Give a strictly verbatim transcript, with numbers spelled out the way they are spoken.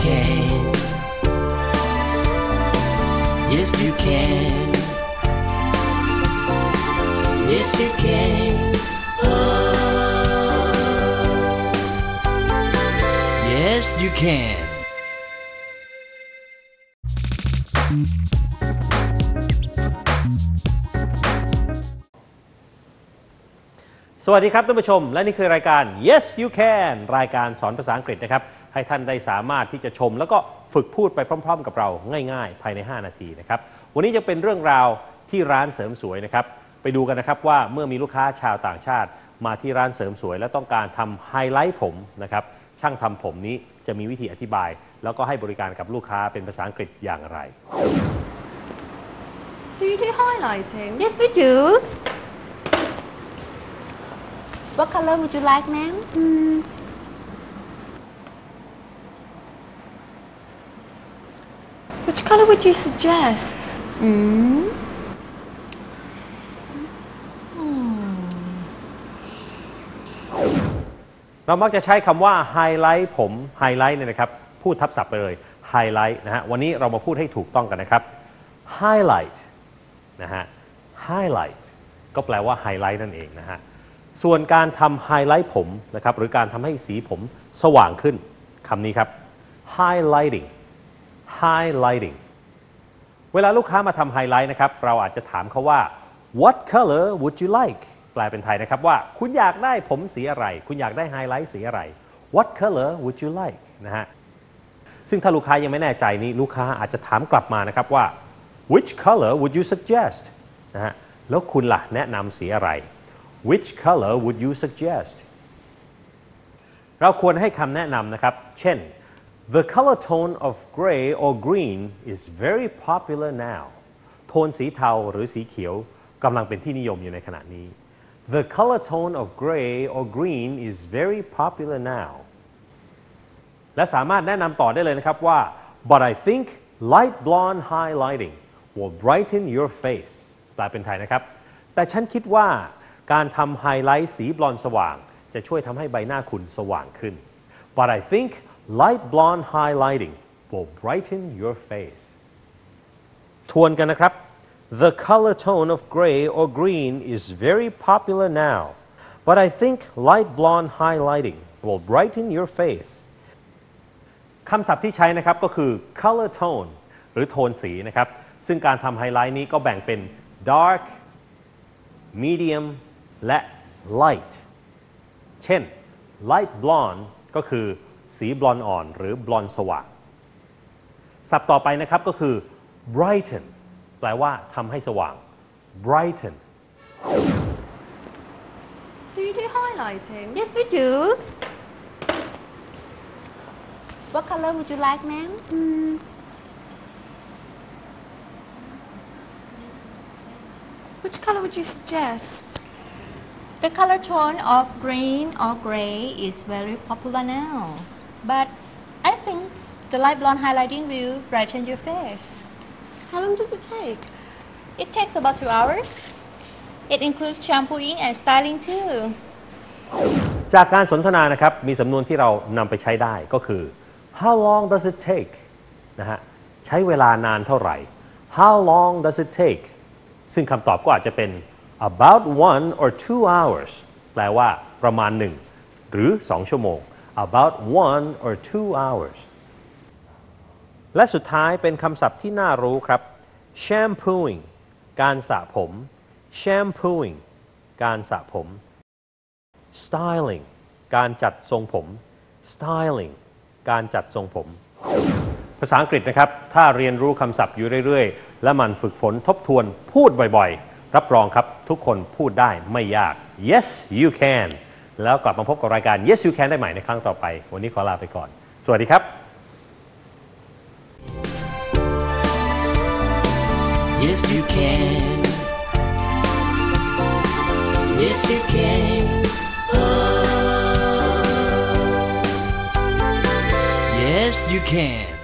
can. Yes, you can. Yes, you can. Oh. Yes, you can. สวัสดีครับท่านผู้ชมและนี่คือรายการ Yes You Can รายการสอนภาษาอังกฤษนะครับให้ท่านได้สามารถที่จะชมแล้วก็ฝึกพูดไปพร้อมๆกับเราง่ายๆภายในห้านาทีนะครับวันนี้จะเป็นเรื่องราวที่ร้านเสริมสวยนะครับไปดูกันนะครับว่าเมื่อมีลูกค้าชาวต่างชาติมาที่ร้านเสริมสวยและต้องการทำไฮไลท์ผมนะครับช่างทำผมนี้จะมีวิธีอธิบายแล้วก็ให้บริการกับลูกค้าเป็นภาษาอังกฤษอย่างไร Do you do highlighting? Yes, we do. What color would you like, ma'am? Mm. Which color would you suggest? Mm. เรามักจะใช้คำว่าไฮไลท์ผมไฮไลท์เนี่ยนะครับพูดทับศัพท์ไปเลยไฮไลท์นะฮะวันนี้เรามาพูดให้ถูกต้องกันนะครับ highlight นะฮะ highlight ก็แปลว่าไฮไลท์นั่นเองนะฮะส่วนการทำไฮไลท์ผมนะครับหรือการทำให้สีผมสว่างขึ้นคำนี้ครับ highlighting highlighting เวลาลูกค้ามาทำไฮไลท์นะครับเราอาจจะถามเขาว่า what color would you like แปลเป็นไทยนะครับว่าคุณอยากได้ผมสีอะไรคุณอยากได้ไฮไลท์สีอะไร what color would you like นะฮะซึ่งถ้าลูกค้ายังไม่แน่ใจนี้ลูกค้าอาจจะถามกลับมานะครับว่า which color would you suggest นะฮะแล้วคุณล่ะแนะนำสีอะไรWhich color would you suggest เราควรให้คำแนะนำนะครับเช่น The color tone of gray or green is very popular now โทนสีเทาหรือสีเขียวกำลังเป็นที่นิยมอยู่ในขณะนี้ The color tone of gray or green is very popular now และสามารถแนะนำต่อได้เลยนะครับว่า But I think light blonde highlighting will brighten your face แปลเป็นไทยนะครับแต่ฉันคิดว่าการทำไฮไลท์สีบลอนด์สว่างจะช่วยทำให้ใบหน้าคุณสว่างขึ้น But I think light blonde highlighting will brighten your face ทวนกันนะครับ The color tone of gray or green is very popular now but I think light blonde highlighting will brighten your face คำศัพท์ที่ใช้นะครับก็คือ color tone หรือโทนสีนะครับซึ่งการทำไฮไลท์นี้ก็แบ่งเป็น dark mediumและ light เช่น light blonde ก็คือสีบลอนด์อ่อนหรือบลอนด์สว่างศัพท์ต่อไปนะครับก็คือ brighten แปลว่าทำให้สว่าง brighten Do you do highlighting? Yes, we do. What color would you like, ma'am? Mm. Which color would you suggest? The color tone of green or gray is very popular now, but I think the light blonde highlighting will brighten your face. How long does it take? It takes about two hours. It includes shampooing and styling too. จากการสนทนานะครับมีสำนวนที่เรานำไปใช้ได้ก็คือ How long does it take นะฮะใช้เวลานานเท่าไหร่ How long does it take ซึ่งคำตอบก็อาจจะเป็นabout one or two hours แปลว่าประมาณหนึ่งหรือสองชั่วโมง about one or two hours และสุดท้ายเป็นคำศัพท์ที่น่ารู้ครับ shampooing การสระผม shampooing การสระผม styling การจัดทรงผม styling การจัดทรงผมภาษาอังกฤษนะครับถ้าเรียนรู้คำศัพท์อยู่เรื่อยๆและมันฝึกฝนทบทวนพูดบ่อยๆรับรองครับทุกคนพูดได้ไม่ยาก Yes you can แล้วกลับมาพบกับรายการ Yes you can ได้ใหม่ในครั้งต่อไปวันนี้ขอลาไปก่อนสวัสดีครับ Yes you can. Yes you can. Oh. Yes you can.